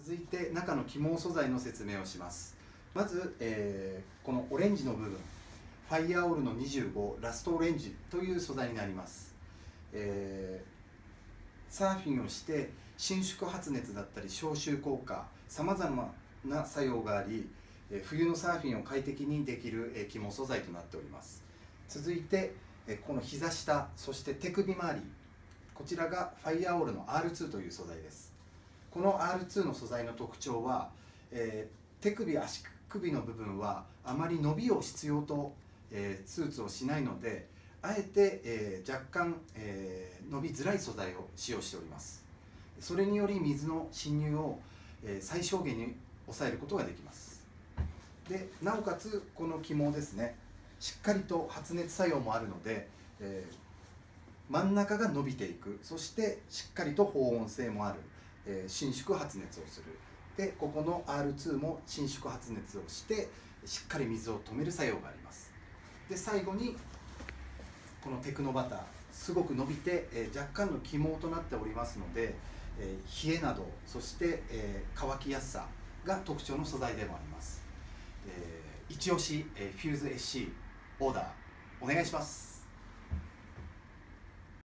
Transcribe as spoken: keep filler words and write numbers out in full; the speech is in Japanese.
続いて中の起毛素材の説明をします。まず、えー、このオレンジの部分、ファイアオールのにじゅうごラストオレンジという素材になります。えー、サーフィンをして伸縮発熱だったり消臭効果、さまざまな作用があり、冬のサーフィンを快適にできる起毛素材となっております。続いてこの膝下、そして手首周り、こちらがファイアオールの アールツー という素材です。この アールツー の素材の特徴は、えー、手首足首の部分はあまり伸びを必要と、えー、スーツをしないので、あえて、えー、若干、えー、伸びづらい素材を使用しております。それにより水の侵入を、えー、最小限に抑えることができます。でなおかつこの起毛ですね、しっかりと発熱作用もあるので、えー、真ん中が伸びていく、そしてしっかりと保温性もある、えー、伸縮発熱をする。でここの アールツー も伸縮発熱をしてしっかり水を止める作用があります。で最後にこのテクノバター、すごく伸びて、えー、若干の起毛となっておりますので、えー、冷えなど、そして、えー、乾きやすさが特徴の素材でもあります。えー、一押し、えー、フューズ エスシー オーダーお願いします。